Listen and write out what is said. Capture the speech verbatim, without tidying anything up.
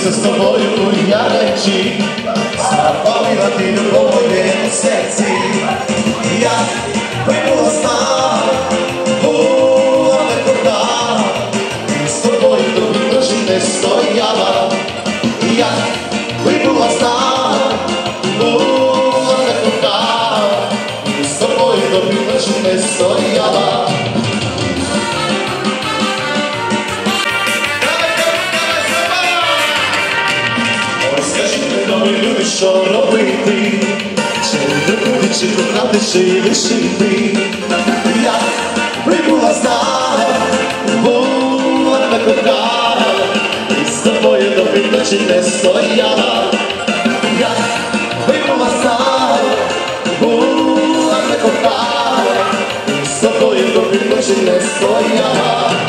з тобою я речі, запалила ти любов у моєму серці. Я вибула сна, була не кохана, з тобою тобі ночі не стояла. Я вибула сна, була не кохана, з тобою тобі ночі не стояла. Любиш, що робити, чи любити, чи кохати, чи лишити. Я вибула сна, була не кохана, і з тобою до півночі не стояла. Я вибула сна, була не кохана, і з тобою до півночі не стояла.